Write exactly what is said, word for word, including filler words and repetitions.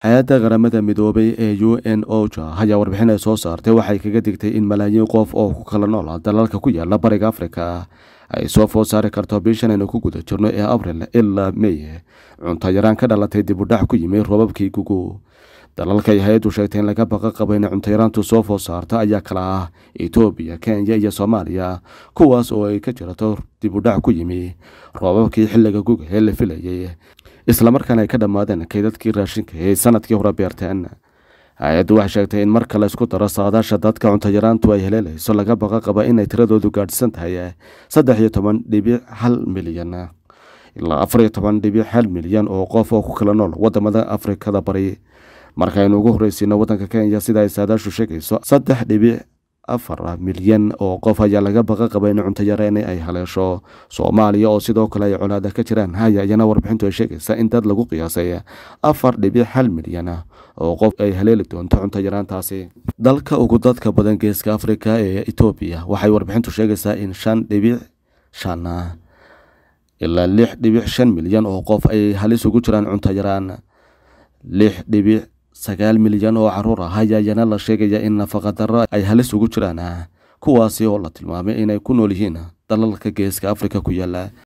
hay-adda qaramada midoobay ee U N O J A ayaa warbixin ay soo saartay waxay kaga digtay in malaayiin qof oo ku kala nool dalalka ku yaala bariga Afrika ay soo food saari karto bishan aynu ku guda jirno ee Abriil ilaa May cunto yaraan ka dhalatay dib u dhac ku yimid roobabkii gugu. dalalka ay hay'addu sheegtay in laga baqa qabo in cunto yaraantu soo food saarta ayaa kala ah Itoobiya, Kenya iyo Soomaaliya, kuwaas oo ay ka jirato dib u dhac ku yimid roobabkii xilliga guga ee la filayay isla markaana ay ka dhamaadeen kaydadkii raashinka ee sanadkii hore beerteen. hay-addu waxay sheegtay in marka la isku daro saadaasha dadka cunto yaraantu ay helayso laga baqa qaba in ay tiradoodu gaadhsan tahay saddex iyo toban dhibic hal milyan ilaa afar iyo toban dhibic hal milyan oo qof oo ku kala nool wadamada Afrikada bari. markaynu ugu horeysiino wadanka Kenya sida ay saadaashu sheegayso saddex dhibic afar milyan oo qof ayaa laga baqa qaba in cunto yaraan ay haleesho. Soomaaliya oo sidoo kale ay colaada ka jiraan hay'adana warbixintu ay sheegaysaa in dad lagu qiyaasay afar dhibic hal milyan oo qof ay haleeli doonto cunto yaraantaasi. dalka ugu dadka badan geeska Afrika ee Itoobiya waxay warbixintu sheegaysaa in shan dhibic shan ilaa lix dhibic shan milyan oo qof ay halis ugu jiraan cunto yaraan. lix dhibic sagaal milyan oo caruur ah ayaa la sheegaya in nafaqa darro ay halis ugu jiraan, kuwaasi oo la tilmaamay inay ku nool yihiin dalalka geeska Afrika ku yaala.